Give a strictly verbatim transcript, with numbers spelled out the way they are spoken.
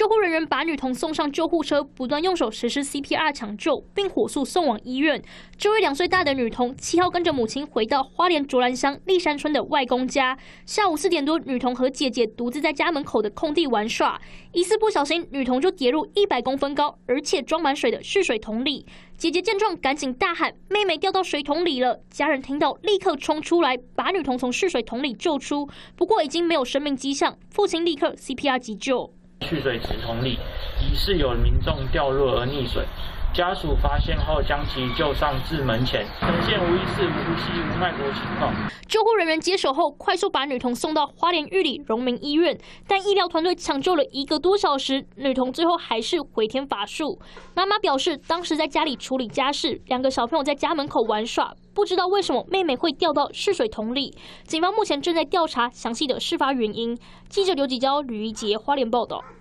救护人员把女童送上救护车，不断用手实施 C P R 抢救，并火速送往医院。这位两岁大的女童七号跟着母亲回到花莲卓兰乡立山村的外公家。下午四点多，女童和姐姐独自在家门口的空地玩耍，疑似不小心，女童就跌入一百公分高而且装满水的蓄水桶里。姐姐见状，赶紧大喊：“妹妹掉到水桶里了！”家人听到，立刻冲出来，把女童从蓄水桶里救出。不过已经没有生命迹象，父亲立刻 C P R 急救。 蓄水池桶里疑似有民众掉落而溺水，家属发现后将其救上至门前，呈现无意识、无呼吸、无脉搏情况。 救护人员接手后，快速把女童送到花莲玉里荣民医院，但医疗团队抢救了一个多小时，女童最后还是回天乏术。妈妈表示，当时在家里处理家事，两个小朋友在家门口玩耍，不知道为什么妹妹会掉到蓄水桶里。警方目前正在调查详细的事发原因。记者刘吉娇、吕一杰花莲报道。